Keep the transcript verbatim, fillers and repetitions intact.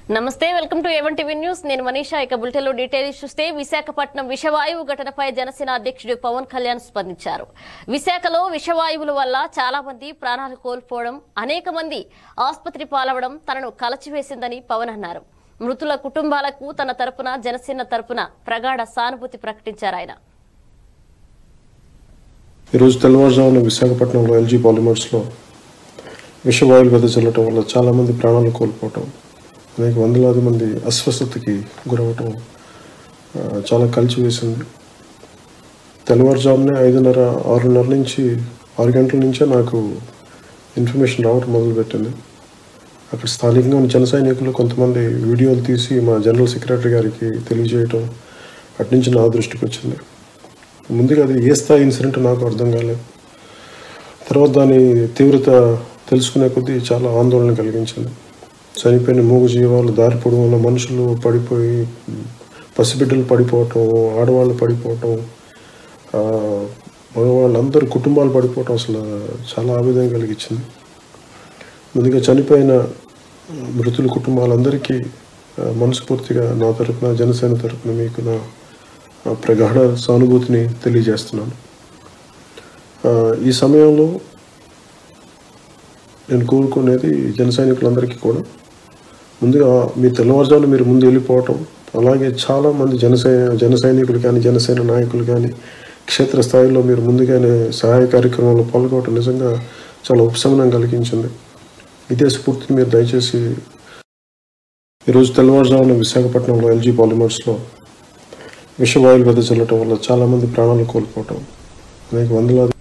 నమస్తే welcome to A one TV news నేను మనీషా ఇక బులెటిన్ లో డీటెయిల్స్ చూస్తే విశాఖపట్నం విషవాయువు ఘటనపై జనసేన అధ్యక్షుడు పవన్ కళ్యాణ్ స్పందించారు. విశాఖలో విషవాయువుల వల్ల చాలా మంది ప్రాణాలు కోల్పోవడం అనేక మంది ఆసుపత్రి పాలవడం తనను కలచివేసిందని పవన్ అన్నారు. మృతుల కుటుంబాలకు తన తరపున జనసేన తరపున ప్రగాఢ సానుభూతి ప్రకటించారు. ఆయన ఈరోజు తెల్లవారుజామున విశాఖపట్నంలో ఎల్జీ పాలిమర్స్ లో విషవాయువులు వెదజల్లటం వల్ల చాలా మంది ప్రాణాలు కోల్పోవటం, అనేక వందలాది మంది అస్వస్థతకి గురవటం చాలా కలిచివేసింది. తెల్లవారుజామునే ఐదున్నర ఆరున్నర నుంచి ఆరు గంటల నుంచే నాకు ఇన్ఫర్మేషన్ రావటం మొదలుపెట్టింది. అక్కడ స్థానికంగా ఉన్న జన సైనికులు కొంతమంది వీడియోలు తీసి మా జనరల్ సెక్రటరీ గారికి తెలియజేయటం అటు నుంచి నా దృష్టికి వచ్చింది. ముందుగా అది ఏ స్థాయి ఇన్సిడెంట్ నాకు అర్థం కాలేదు. తర్వాత దాని తీవ్రత తెలుసుకునే కొద్దీ చాలా ఆందోళన కలిగించింది. చనిపోయిన మూగ జీవాలు, దారి పొడవున మనుషులు పడిపోయి, పసిబిడ్డలు పడిపోవటం, ఆడవాళ్ళు పడిపోవటం, మగవాళ్ళందరూ కుటుంబాలు పడిపోవటం అసలు చాలా ఆవేదన కలిగించింది. ముందుగా చనిపోయిన మృతుల కుటుంబాలందరికీ మనస్ఫూర్తిగా నా తరపున జనసేన తరపున మీకు నా ప్రగాఢ సానుభూతిని తెలియజేస్తున్నాను. ఈ సమయంలో నేను కోరుకునేది జన సైనికులందరికీ కూడా ముందుగా మీ తెల్లవారుజామున మీరు ముందు వెళ్ళిపోవటం, అలాగే చాలామంది జనసై జన సైనికులు కానీ జనసేన నాయకులు కానీ క్షేత్రస్థాయిలో మీరు ముందుగానే సహాయ కార్యక్రమంలో పాల్గొనడం నిజంగా చాలా ఉపశమనం కలిగించింది. ఇదే స్ఫూర్తిని మీరు దయచేసి ఈరోజు తెల్లవారుజామున విశాఖపట్నంలో ఎల్జీ పాలిమర్స్లో విషవాయువులు వెదజల్లటం వల్ల చాలామంది ప్రాణాలు కోల్పోవటం, అనేక వందలాది